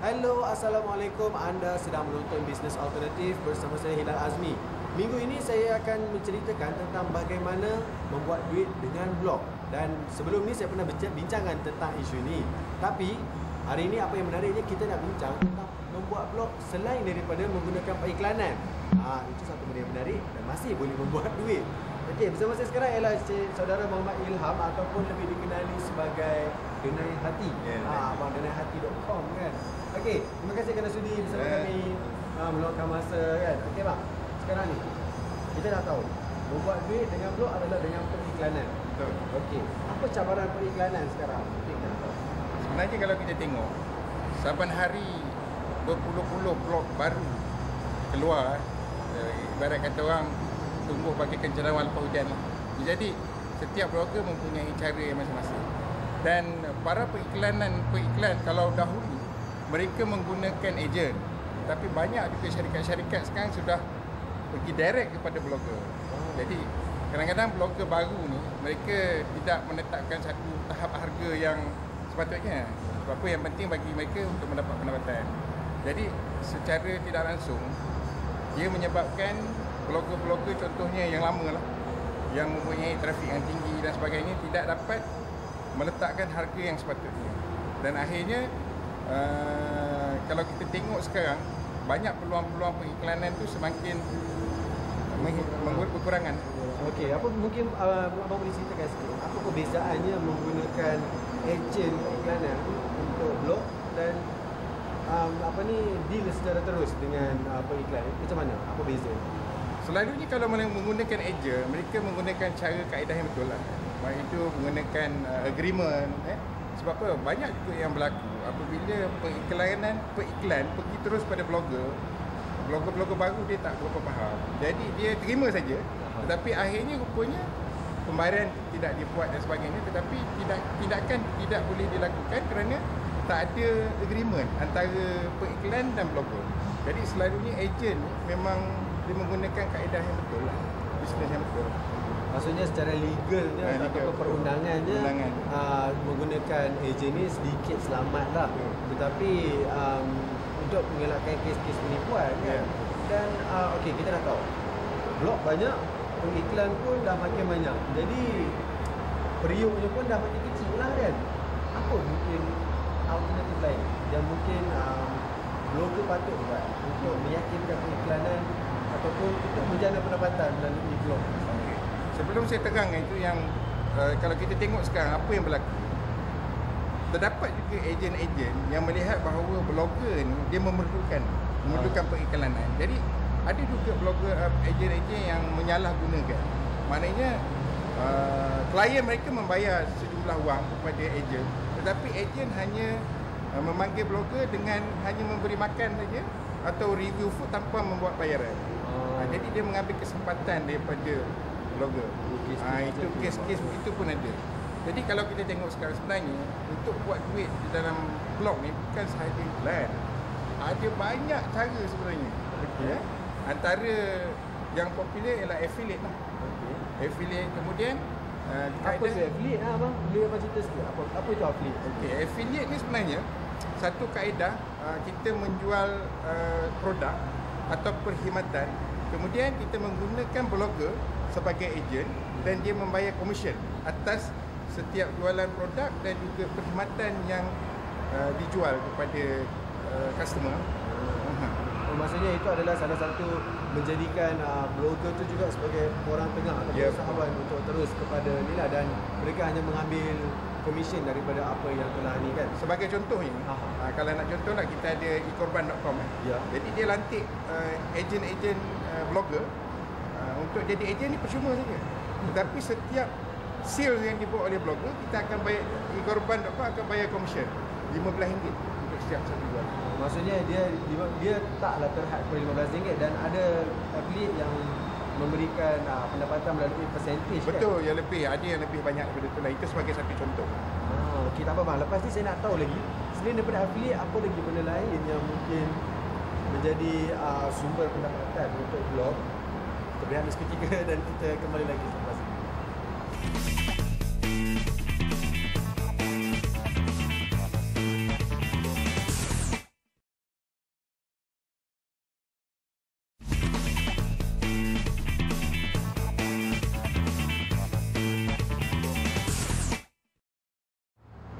Halo, Assalamualaikum. Anda sedang menonton Bisnes Alternatif bersama saya Hilal Azmi. Minggu ini saya akan menceritakan tentang bagaimana membuat duit dengan blog. Dan sebelum ni saya pernah bincangkan tentang isu ini. Tapi hari ini apa yang menariknya, kita nak bincang tentang membuat blog selain daripada menggunakan periklanan. Itu satu benda yang menarik dan masih boleh membuat duit. Okey, bersama saya sekarang ialah saudara Muhammad Ilham ataupun lebih dikenali sebagai Denai Hati. Abang denai-hati.com kan. Okey, terima kasih kerana sudi bersama kami meluangkan masa kan. Okey bang, sekarang ni kita dah tahu membuat duit dengan blog adalah dengan periklanan. Betul. Okey, apa cabaran periklanan sekarang? Kita nak tahu. Sebenarnya kalau kita tengok, saban hari berpuluh-puluh blog baru keluar, ibarat kata orang tumbuh bagaikan cendawan lepas hujan. Jadi setiap blogger mempunyai cara yang masing-masing. Dan para periklan kalau dahulu mereka menggunakan ejen, tapi banyak juga syarikat-syarikat sekarang sudah pergi direct kepada blogger. Jadi kadang-kadang blogger baru ni mereka tidak menetapkan satu tahap harga yang sepatutnya. Sebab apa, yang penting bagi mereka untuk mendapat pendapatan. Jadi secara tidak langsung ia menyebabkan blogger-blogger contohnya yang lama lah, yang mempunyai trafik yang tinggi dan sebagainya, tidak dapat meletakkan harga yang sepatutnya. Dan akhirnya kalau kita tengok sekarang, banyak peluang-peluang periklanan tu semakin berkurangan. Okey, apa mungkin abang boleh ceritakan sikit apa perbezaannya menggunakan ejen periklanan untuk blog dan deal secara terus dengan periklan? Macam mana? Apa beza? Selalunya kalau menggunakan ejen, mereka menggunakan cara kaedah yang betul lah. Baik itu menggunakan agreement. Sebab apa? Banyak juga yang berlaku apabila periklan pergi terus pada blogger baru dia tak berapa faham. Jadi dia terima saja, tetapi akhirnya rupanya pembayaran tidak dibuat dan sebagainya, tetapi tindakan tidak boleh dilakukan kerana tak ada agreement antara periklan dan blogger. Jadi selalunya ejen memang dia menggunakan kaedah yang betul lah, bisnes yang betul. Maksudnya secara legalnya ataupun perundangannya menggunakan ejen ni sedikit selamat lah. Tetapi untuk mengelakkan kes-kes penipuan kan. Dan okey, kita dah tahu blog banyak, periklan pun dah makin banyak. Jadi periuknya pun dah makin kecil lah kan. Apa mungkin alternatif lain yang mungkin blogger patut buat untuk meyakinkan periklanan ataupun untuk menjana pendapatan melalui blog? Sebelum saya terangkan itu yang kalau kita tengok sekarang apa yang berlaku, terdapat juga ejen-ejen yang melihat bahawa blogger ni dia memerlukan periklanan. Jadi ada juga blogger ejen-ejen yang menyalahgunakan. Maknanya klien mereka membayar sejumlah wang kepada ejen, tetapi ejen hanya memanggil blogger dengan hanya memberi makan saja atau review food tanpa membuat bayaran. Jadi dia mengambil kesempatan daripada blogger. Itu kes-kes itu pun ada. Jadi kalau kita tengok sekarang, sebenarnya untuk buat duit di dalam blog ni bukan sahaja iklan. Ada banyak cara sebenarnya. Antara yang popular ialah affiliate lah. Affiliate, kemudian apa itu affiliate lah abang? Boleh abang cerita sikit apa itu affiliate? Affiliate ni sebenarnya satu kaedah kita menjual produk atau perkhidmatan, kemudian kita menggunakan blogger sebagai ejen dan dia membayar komisen atas setiap jualan produk dan juga perkhidmatan yang dijual kepada customer. Maksudnya itu adalah salah satu menjadikan blogger tu juga sebagai orang tengah atau sahabat untuk terus kepada ni lah, dan mereka hanya mengambil komisen daripada apa yang telah ni kan. Sebagai contohnya, kalau nak contoh lah, kita ada ekorban.com. Jadi dia lantik ejen-ejen blogger untuk jadi ejen ni percuma saja. Tetapi setiap sales yang dibuat oleh blogger, kita akan bayar, ekorban.com akan bayar komisen RM15 untuk setiap satu jual. Maksudnya dia taklah terhad kepada RM15 dan ada affiliate yang memberikan pendapatan melalui percentage. Betul, kan? yang lebih, ada yang lebih banyak daripada itu lah. Itu sebagai satu contoh. Okey, tak apa bang. Lepas ni saya nak tahu lagi, selain daripada affiliate, apa lagi benda lain yang mungkin menjadi sumber pendapatan untuk blog? Kita berehat seketika dan kita kembali lagi selepas ini.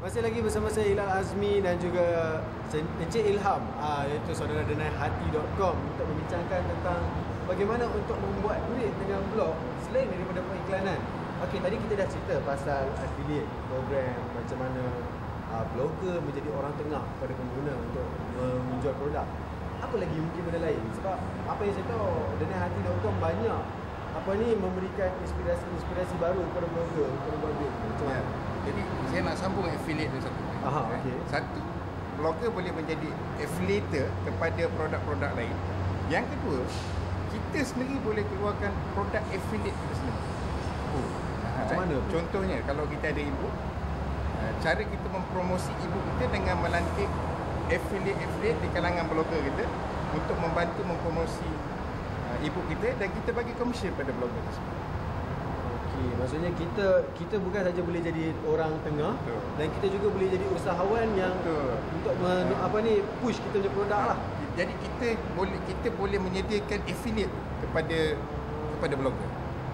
Masih lagi bersama saya Hilal Azmi dan juga Encik Ilham, iaitu saudaradenahhati.com, untuk membincangkan tentang bagaimana untuk membuat duit dengan blog selain daripada periklanan. Okey, tadi kita dah cerita pasal affiliate program, macam mana blogger menjadi orang tengah kepada pengguna untuk menjual produk. Apa lagi mungkin benda lain? Sebab apa yang saya tahu, denahhati.com banyak memberikan inspirasi baru kepada blogger untuk membuat duit. Macam mana? Jadi saya nak sambung affiliate tu satu. Okay. Satu, blogger boleh menjadi affiliator kepada produk-produk lain. Yang kedua, kita sendiri boleh keluarkan produk affiliate kita sendiri. Macam mana? Contohnya, kalau kita ada ebook, cara kita mempromosi ebook kita dengan melantik affiliate di kalangan blogger kita untuk membantu mempromosi ebook kita, dan kita bagi komision pada blogger tersebut. Okey, maksudnya kita bukan saja boleh jadi orang tengah. Betul. Dan kita juga boleh jadi usahawan yang Betul. untuk push kita punya produk lah. Jadi kita boleh menyediakan affiliate kepada blogger.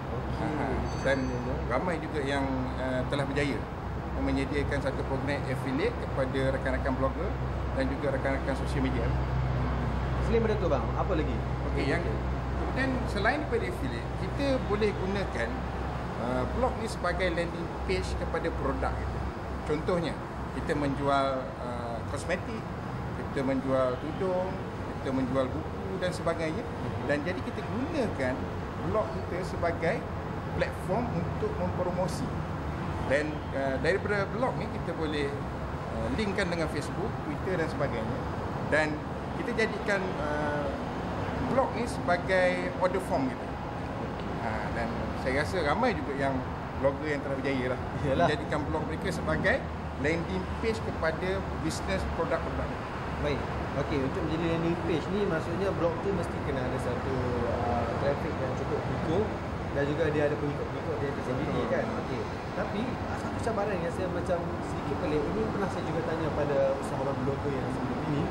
Dan ramai juga yang telah berjaya menyediakan satu program affiliate kepada rakan-rakan blogger dan juga rakan-rakan sosial media. Selain daripada tu bang, apa lagi? Okey, kemudian selain daripada affiliate, kita boleh gunakan blog ni sebagai landing page kepada produk kita. Contohnya, kita menjual kosmetik, kita menjual tudung, kita menjual buku dan sebagainya. Dan jadi kita gunakan blog kita sebagai platform untuk mempromosi. Dan daripada blog ni kita boleh linkkan dengan Facebook, Twitter dan sebagainya. Dan kita jadikan blog ni sebagai order form kita. Dan saya rasa ramai juga yang blogger yang telah berjaya lah. Menjadikan blog mereka sebagai landing page kepada bisnes produk-produk. Baik. Okey, untuk menjadi landing page ni maksudnya blog tu mesti kena ada satu traffic yang cukup cukup dan juga dia ada pengikut-pengikut dia tersendiri kan. Okey. Tapi satu cabaran yang saya macam sedikit pelik, ini pernah saya juga tanya pada usahawan blogger yang sebelum ini.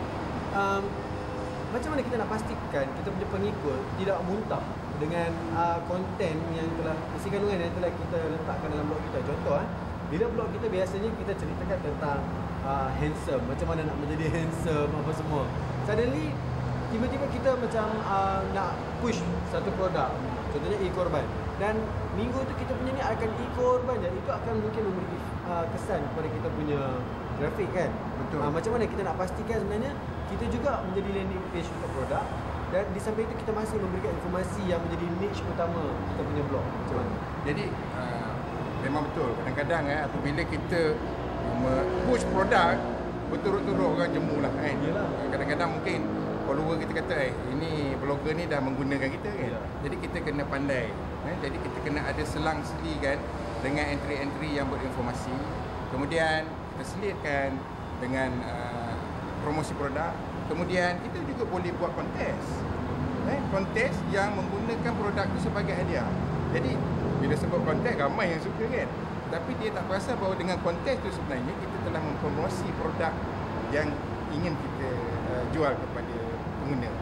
Macam mana kita nak pastikan kita punya pengikut tidak muntah dengan konten yang telah isi kandungan yang telah kita letakkan dalam blog kita. Contoh, bila blog kita biasanya kita ceritakan tentang handsome, macam mana nak menjadi handsome, apa semua. Suddenly tiba-tiba kita macam nak push satu produk, contohnya e-korban, dan minggu tu kita punya ni akan e-korban je. Itu akan mungkin memberi kesan kepada kita punya traffic kan. Betul. Macam mana kita nak pastikan sebenarnya kita juga menjadi landing page untuk produk, dan di samping itu kita masih memberikan informasi yang menjadi niche utama kita punya blog. Macam mana? Jadi memang betul, kadang-kadang apabila kita push produk berturut-turut orang jemu lah kan. Kadang-kadang mungkin follower kita kata ini blogger ni dah menggunakan kita kan. Jadi kita kena pandai. Jadi kita kena ada selang-seli kan dengan entry-entry yang berinformasi. Kemudian kita selitkan dengan promosi produk. Kemudian kita juga boleh buat kontes. Kontes yang menggunakan produk itu sebagai hadiah. Jadi bila sebut kontes, ramai yang suka kan. Tapi dia tak perasan bahawa dengan kontes itu sebenarnya kita telah mempromosi produk yang ingin kita jual kepada pengguna.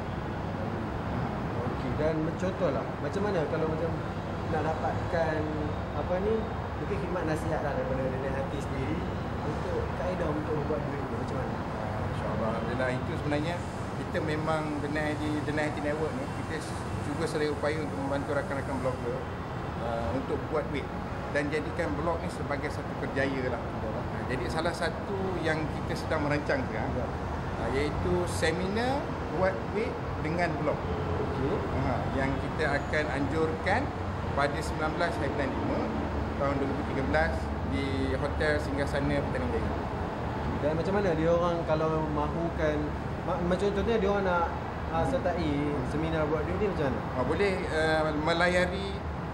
Okey, dan contohlah, macam mana kalau macam nak dapatkan mungkin khidmat nasihat lah daripada denahhati sendiri untuk kaedah untuk buat duit ni, macam mana? InsyaAllah, alhamdulillah, itu sebenarnya kita memang denahhati network ni, kita cuba sedaya upaya untuk membantu rakan-rakan blogger untuk buat duit dan jadikan blog ni sebagai satu kerjaya lah. Jadi salah satu yang kita sedang merancang sekarang iaitu seminar buat duit dengan blog. Yang kita akan anjurkan pada 19 hari bulan 5 tahun 2013 di Hotel Singgasana Petaling Jaya. Dan macam mana dia orang kalau mahukan, macam contohnya dia orang nak sertai seminar buat duit ni, macam mana? Boleh melayari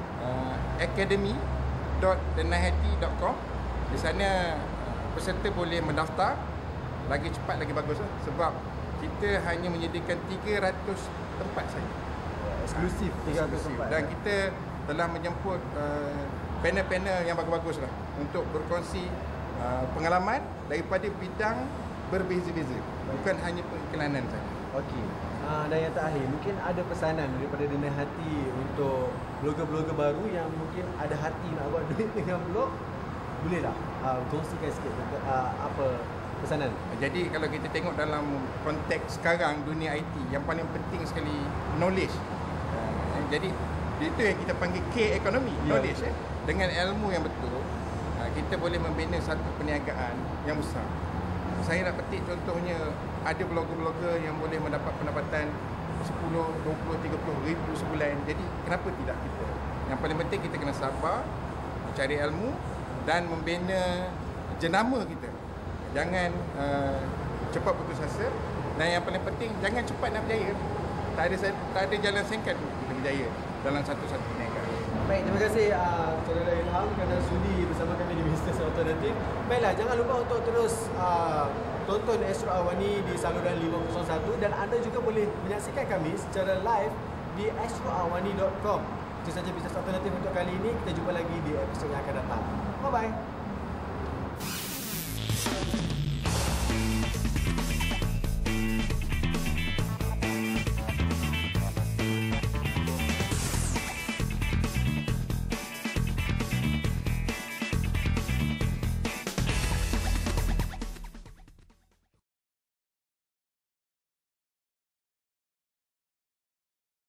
academy.denahhati.com. Di sana peserta boleh mendaftar. Lagi cepat lagi bagus lah. Sebab kita hanya menyediakan 300 tempat saja. Eksklusif 300 tempat. Dan kita telah menjemput panel-panel yang bagus-bagus lah untuk berkongsi pengalaman daripada bidang berbeza-beza. Bukan hanya periklanan saja. Okey. Dan yang terakhir, mungkin ada pesanan daripada denahhati untuk blogger-blogger baru yang mungkin ada hati nak buat duit dengan blog. boleh tak kongsikan sikit apa pesanan? Jadi kalau kita tengok dalam konteks sekarang dunia IT, yang paling penting sekali knowledge. Jadi itu yang kita panggil K-ekonomi, knowledge. Dengan ilmu yang betul, kita boleh membina satu perniagaan yang besar. Saya nak petik contohnya, ada blogger-blogger yang boleh mendapat pendapatan 10, 20, 30 ribu sebulan. Jadi kenapa tidak kita? Yang paling penting kita kena sabar, mencari ilmu dan membina jenama kita. Jangan cepat putus asa, dan yang paling penting jangan cepat nak berjaya. Tak ada jalan singkat untuk kita berjaya dalam satu-satu perniagaan. Baik, terima kasih Saudara Ilham kerana sudi bersama kami di Bisnes Alternatif. Baiklah, jangan lupa untuk terus tonton Astro Awani di saluran 501 dan anda juga boleh menyaksikan kami secara live di astroawani.com. Itu saja Bisnes Alternatif untuk kali ini. Kita jumpa lagi di episod yang akan datang. Bye-bye.